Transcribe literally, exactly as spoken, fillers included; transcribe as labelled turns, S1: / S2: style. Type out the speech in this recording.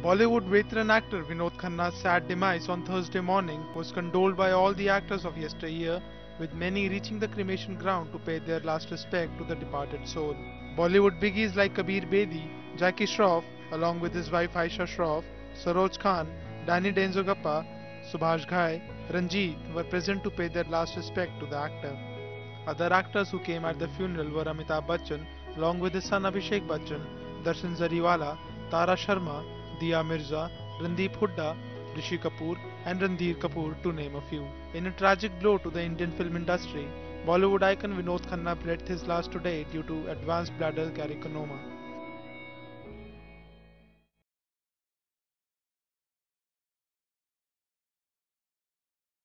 S1: Bollywood veteran actor Vinod Khanna's sad demise on Thursday morning was condoled by all the actors of yesteryear, with many reaching the cremation ground to pay their last respect to the departed soul. Bollywood biggies like Kabir Bedi, Ayesha Shroff, along with his wife Ayesha Shroff, Saroj Khan, Denzongpa, Subhash Ghai, Ranjeet were present to pay their last respect to the actor. Other actors who came at the funeral were Amitabh Bachchan, along with his son Abhishek Bachchan, Darshan Jariwala, Sharma, Mirza, Randeep Hooda, Rishi Kapoor, and Randhir Kapoor, to name a few. In a tragic blow to the Indian film industry, Bollywood icon Vinod Khanna breathed his last today due to advanced bladder carcinoma.